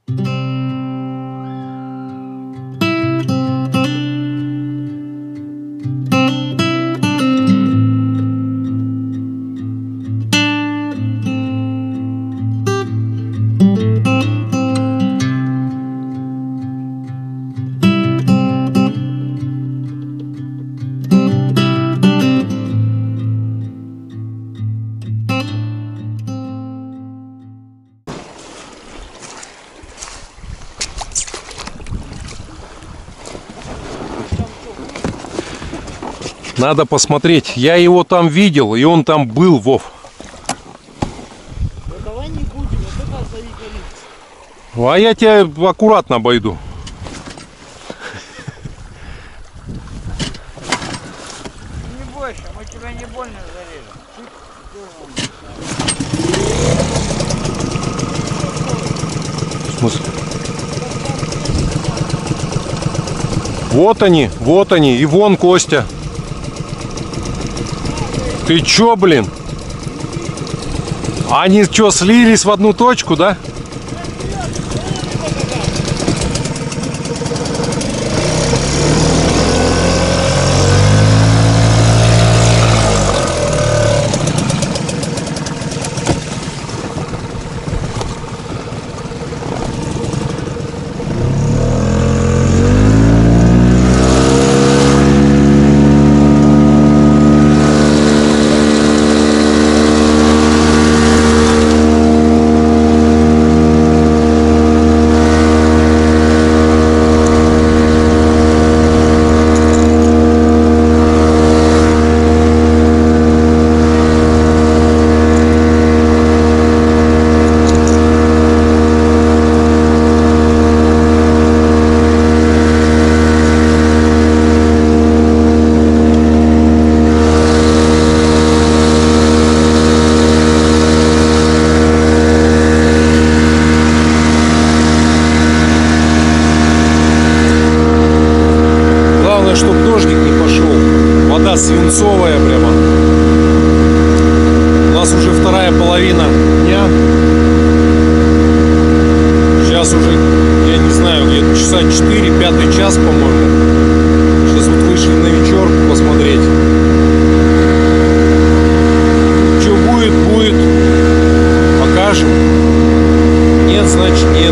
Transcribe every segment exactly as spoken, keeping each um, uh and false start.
Надо посмотреть. Я его там видел, и он там был, Вов. Ну, давай не будем, вот это зови полицию. А я тебя аккуратно обойду. Не бойся, мы тебя не больно зарежем. В смысле? Вот они, вот они, и вон Костя. Ты чё, блин? Они чё, слились в одну точку, да? Чтобы дождик не пошел. Вода свинцовая прямо. У нас уже вторая половина дня. Сейчас уже, я не знаю, где-то часа четыре, пятый час, по-моему. Сейчас вот вышли на вечерку посмотреть. Что будет, будет. Покажем. Нет, значит нет.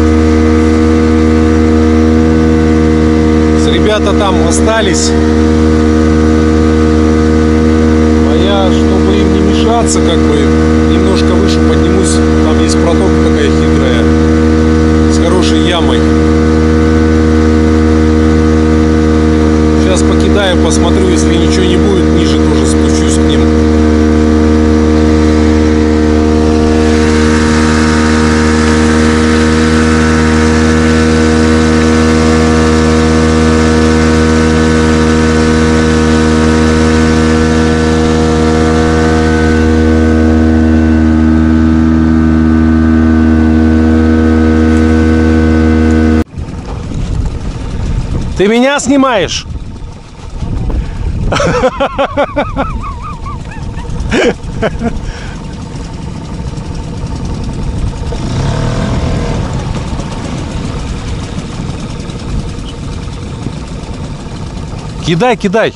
Ребята там остались, а я, чтобы им не мешаться, как бы немножко выше поднимусь. Там есть протока такая хитрая, с хорошей ямой. Сейчас покидаю, посмотрю, если ничего не будет, ниже тоже спущусь к ним. Ты меня снимаешь? Кидай, кидай.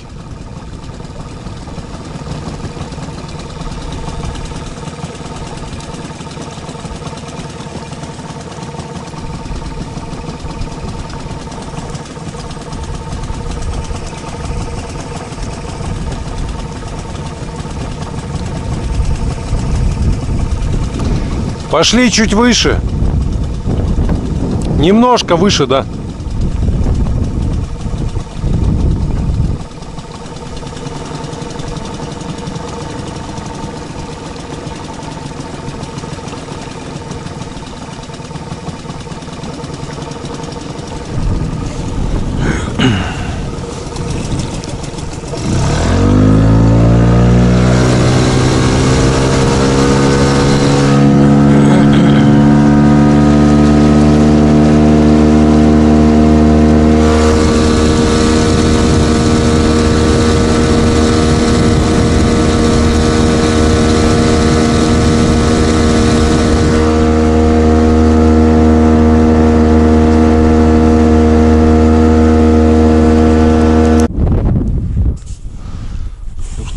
Пошли чуть выше. Немножко выше, да.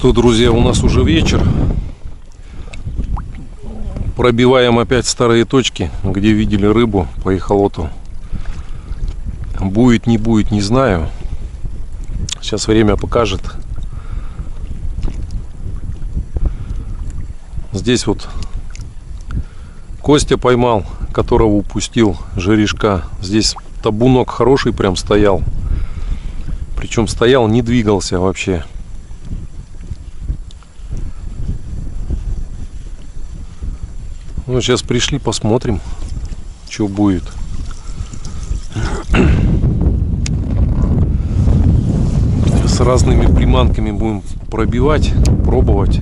что, друзья, у нас уже вечер. Пробиваем опять старые точки, где видели рыбу по эхолоту. Будет, не будет, не знаю. Сейчас время покажет. Здесь вот Костя поймал, которого упустил, жерешка. Здесь табунок хороший прям стоял. Причем стоял, не двигался вообще. Ну, сейчас пришли, посмотрим, что будет. С разными приманками будем пробивать, пробовать.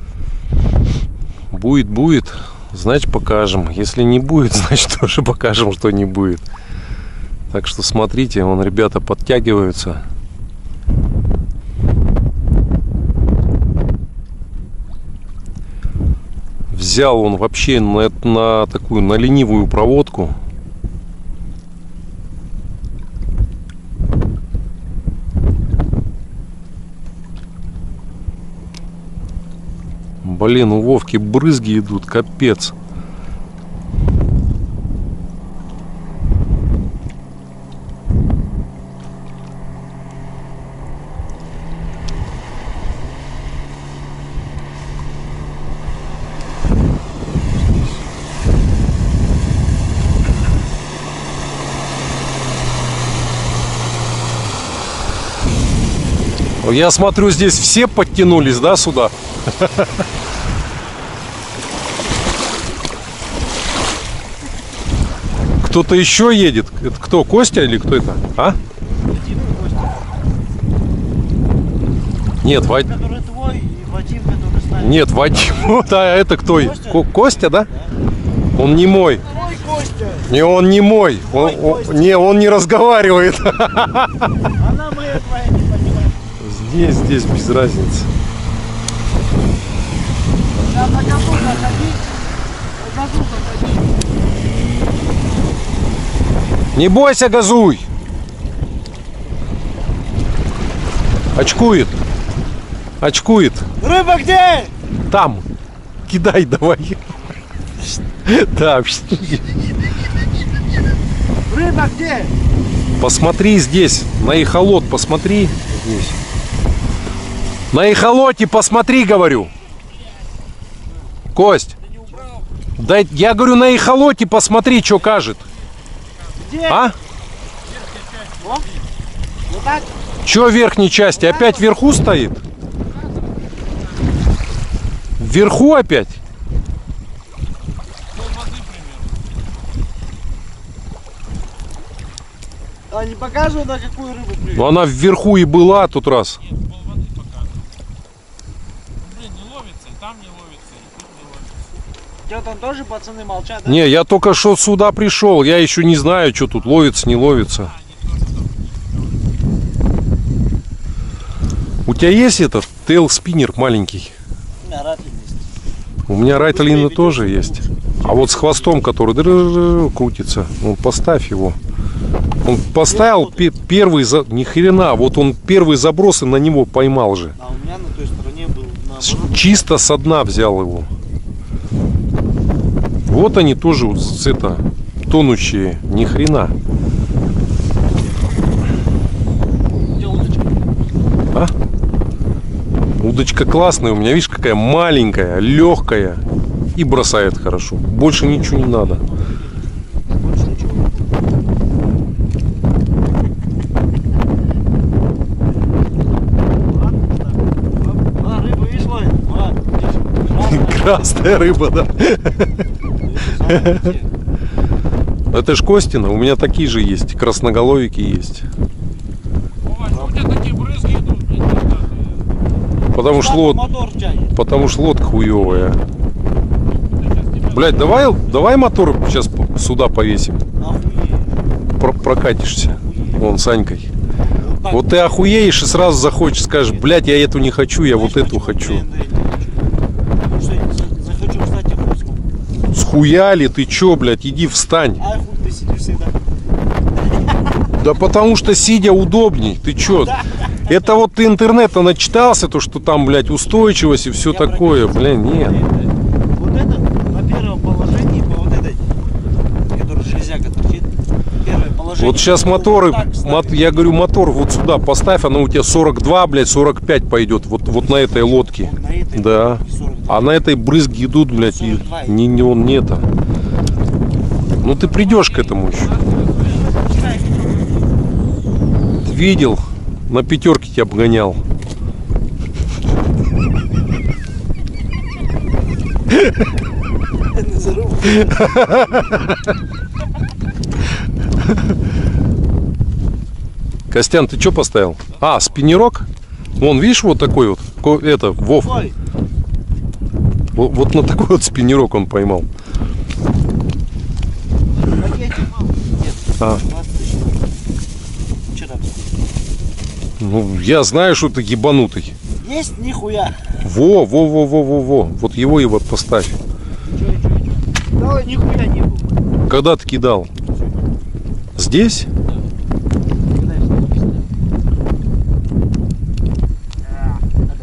Будет, будет, значит покажем. Если не будет, значит тоже покажем, что не будет. Так что смотрите, вон ребята подтягиваются. Взял он вообще на, на такую, на ленивую проводку. Блин, у Вовки брызги идут, капец. Я смотрю, здесь все подтянулись, да, сюда? Кто-то еще едет. Это кто, Костя или кто это? А? Нет, Вадим. Нет, Вадим. Вот, а это кто? Костя, Костя, да? Да. Он не мой. Мой Костя. Не, он не мой. Он, он, не, он не разговаривает. Она моя, твоя, не понимает. Здесь, здесь без разницы. Не бойся, газуй. Очкует. Очкует. Рыба где? Там. Кидай давай. Да. Рыба где? Посмотри здесь. На эхолот посмотри. Здесь. На эхолоте посмотри, говорю. Кость. Дай, я говорю, на эхолоте посмотри, что кажет. Где? А? Вот так? Че в верхней части? Опять вверху стоит? Вверху опять? А не показывают, на какую рыбу привет? Ну она вверху и была тот раз. Нет, полводы показывает. Блин, не ловится, и там не ловится, и тут не ловится. Что, там тоже пацаны молчат, да? Не, я только что сюда пришел. Я еще не знаю, что тут ловится, не ловится. У тебя есть этот тейл-спиннер маленький? У меня Райтлин есть. У меня Райтлины тоже есть. А вот с хвостом, который крутится, ну, поставь его. Он поставил пе первый за... Ни хрена, вот он первый заброс и на него поймал же. А у меня на той стороне был наоборот. Чисто со дна взял его. Вот они тоже вот с это тонущие. Ни хрена. Где удочка? А? Удочка классная у меня, видишь, какая маленькая, легкая. И бросает хорошо. Больше ничего не надо. Больше ничего. А, рыба, видишь, ловит? Красная рыба, да? Это ж Костина, у меня такие же есть. Красноголовики есть. Вова, у тебя такие брызги идут, блядь? Потому что лод... Потому что лодка хуевая. Блять, давай, давай мотор сейчас сюда повесим. Про прокатишься. Вон, Санькой. Вот ты охуеешь и сразу захочешь, скажешь, блять, я эту не хочу, я вот эту хочу. Схуяли, ты чё, блядь, иди встань. А хуй ты сидишь всегда. Да потому что сидя удобней, ты чё? Это вот ты интернета начитался, то что там, блядь, устойчивость и все Я такое, блин, нет. Вот это на первом положении по вот этой, которая железяка торчит. Первое положение. Вот сейчас моторы, мот, я говорю, мотор вот сюда поставь, оно у тебя сорок два, блядь, сорок пять пойдет, вот, вот на этой лодке. Вот на этой Да. сорок два. А на этой брызги идут, блядь, и не, не он не это. Ну ты придешь к этому еще. Ты видел? На пятерке тебя обгонял. Костян, ты что поставил? А, спиннерок? Вон, видишь, вот такой вот. ко- Это, Вов. Ой, Вот, вот на такой вот спиннерок он поймал. пакетик. Нет, А. двадцать тысяч. Вчера. Ну, я знаю, что ты ебанутый. Есть нихуя. Во, во, во, во, во, во. Вот его и вот поставь. Чё, чё, чё? Да, нихуя не было. Когда ты кидал? Здесь? Когда я сюда снял? А,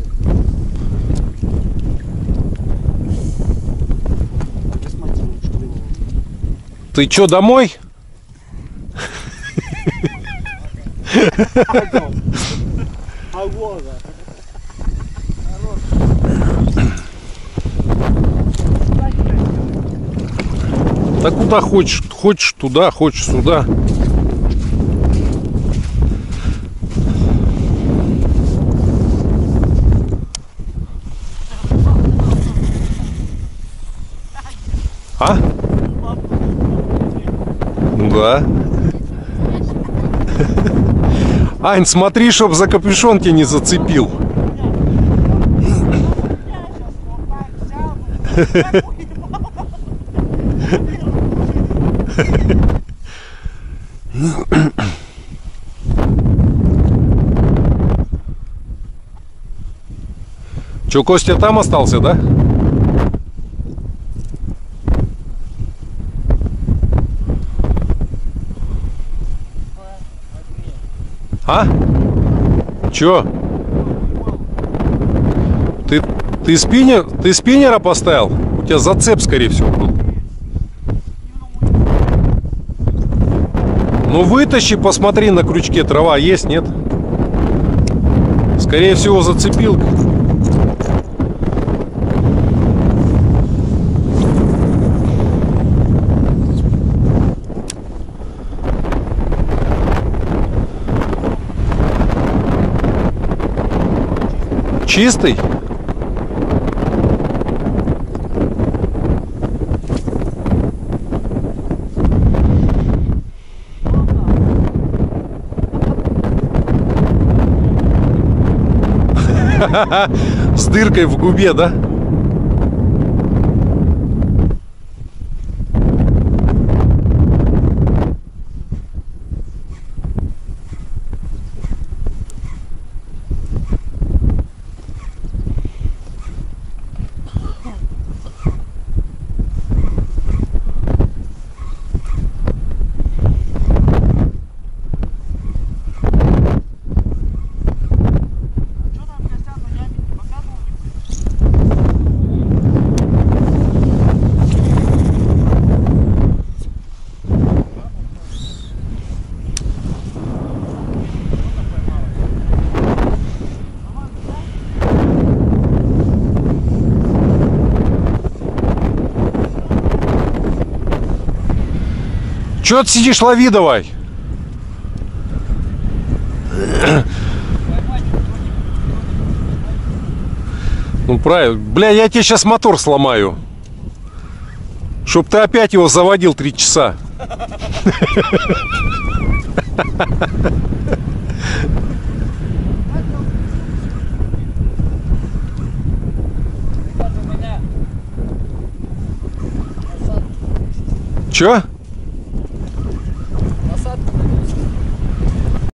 так. Посмотри, что его. Ты чё, домой? Погода. Да куда хочешь? Хочешь туда, хочешь сюда. А? Да. Ань, смотри, чтоб за капюшон тебя не зацепил. Че, Костя там остался, да? А? Че? Ты, ты, спиннер, ты спиннера поставил? У тебя зацеп, скорее всего, был. Ну вытащи, посмотри на крючке, трава есть, нет? Скорее всего, зацепил. Чистый? С дыркой в губе, да? Чё ты сидишь, лови давай. Ну правильно. Бля, я тебе сейчас мотор сломаю. Чтоб ты опять его заводил три часа. Чё?